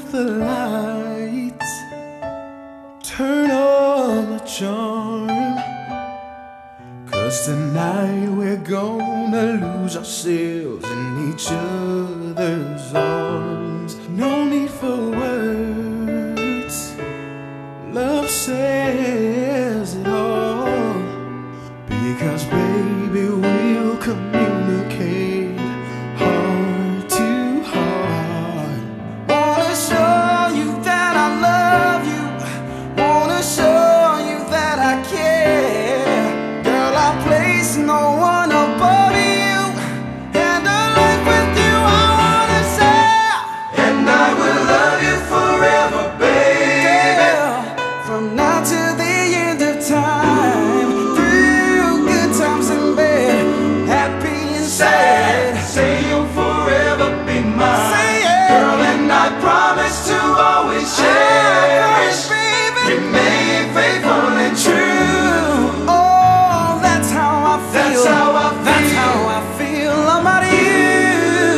off the lights, turn on the charm, 'cause tonight we're gonna lose ourselves in each other's arms. No need for words, love says it all, because baby we'll communicate heart to heart. Wanna show you that I love you, wanna show you that I care. Girl, I place no one above you, and a life with you I wanna share. And I will love you forever, baby, from now to the end of time, through good times and bad, happy and sad. Say you'll forever be mine. Say it. Girl, and I promise to always cherish, remain faithful and true. Oh, that's how I feel. That's how I feel. That's how I feel about you.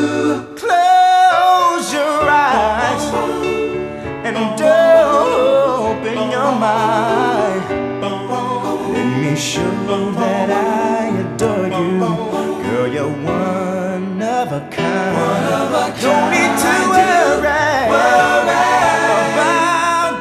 Close your eyes and open your mind. Let me show that I adore you. Girl, you're one of a kind. Don't need to worry about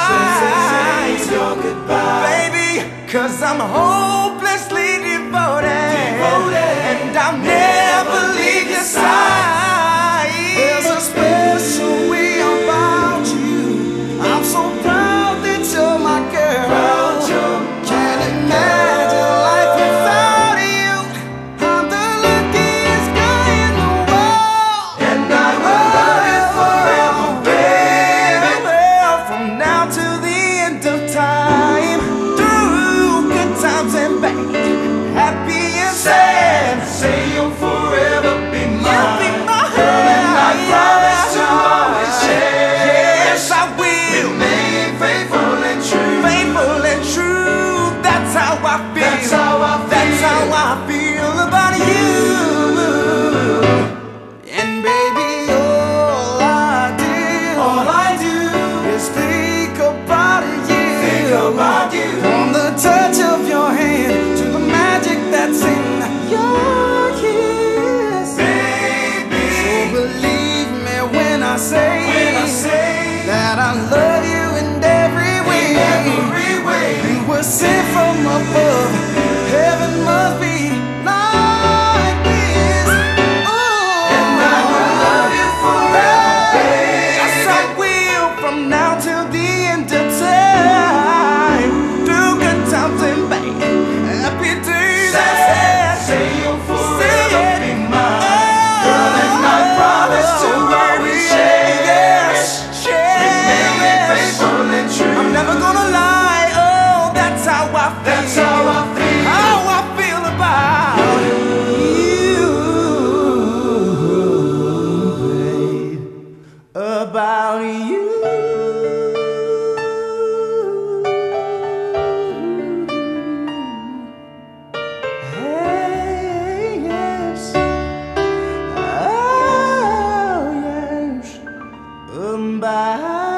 goodbye, baby, 'cause I'm hopelessly devoted, and I'll never leave your side. There's a special way about you. I'm so proud that you're my girl. Can't imagine life without you. I'm the luckiest guy in the world, and I will love you forever, baby, from now to the end of time, through good times and bad, happy and sad. Say you'll forever be mine. You'll be my girl, and I promise to always share. Yes, I will. Remain faithful and true. Faithful and true. That's how I feel. That's how I feel. That's how I feel about you. And baby, all I do is think about you. Think about you. From the touch of your hand to the magic that's in your kiss, baby. So believe me when I say that I love you in every way. You were sent from above. Heaven must be like this. Ooh. And I will love you forever, baby. Yes, I will, from now till the end of time, through good times and bad, happy days. Say you'll forever be mine. Girl, and I promise to always cherish, remain faithful and true. I'm never gonna lie. Oh, that's how I feel. That's how I feel. How I feel about you, babe. About you. Hey, yes. Oh, yes. About